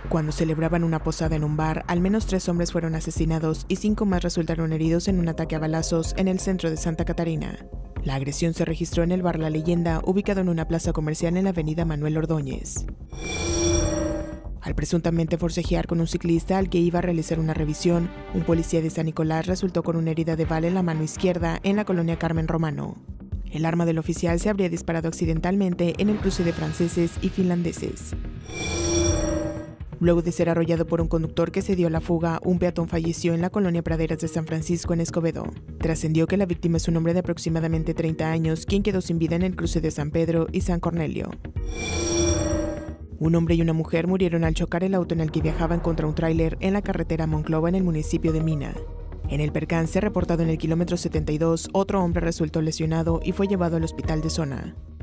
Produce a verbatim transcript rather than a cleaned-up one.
Cuando celebraban una posada en un bar, al menos tres hombres fueron asesinados y cinco más resultaron heridos en un ataque a balazos en el centro de Santa Catarina. La agresión se registró en el bar La Leyenda, ubicado en una plaza comercial en la avenida Manuel Ordóñez. Al presuntamente forcejear con un ciclista al que iba a realizar una revisión, un policía de San Nicolás resultó con una herida de bala en la mano izquierda en la colonia Carmen Romano. El arma del oficial se habría disparado accidentalmente en el cruce de franceses y finlandeses. Luego de ser arrollado por un conductor que se dio a la fuga, un peatón falleció en la colonia Praderas de San Francisco, en Escobedo. Trascendió que la víctima es un hombre de aproximadamente treinta años, quien quedó sin vida en el cruce de San Pedro y San Cornelio. Un hombre y una mujer murieron al chocar el auto en el que viajaban contra un tráiler en la carretera Monclova, en el municipio de Mina. En el percance reportado en el kilómetro setenta y dos, otro hombre resultó lesionado y fue llevado al hospital de zona.